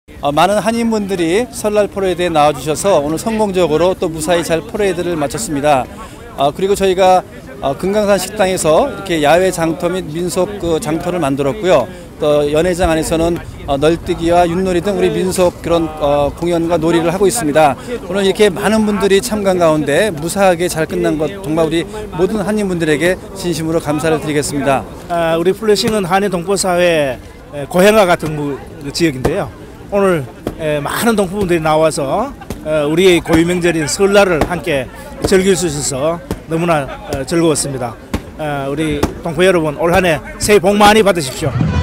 많은 한인분들이 설날 퍼레이드에 나와주셔서 오늘 성공적으로 또 무사히 잘 퍼레이드를 마쳤습니다. 그리고 저희가 금강산 식당에서 이렇게 야외 장터 및 민속 장터를 만들었고요. 또 연회장 안에서는 널뛰기와 윷놀이 등 우리 민속 그런 공연과 놀이를 하고 있습니다. 오늘 이렇게 많은 분들이 참가한 가운데 무사하게 잘 끝난 것 정말 우리 모든 한인분들에게 진심으로 감사를 드리겠습니다. 우리 플래싱은 한인 동포사회 고향과 같은 지역인데요. 오늘 많은 동포분들이 나와서 우리의 고유명절인 설날을 함께 즐길 수 있어서 너무나 즐거웠습니다. 우리 동포 여러분 올 한 해 새해 복 많이 받으십시오.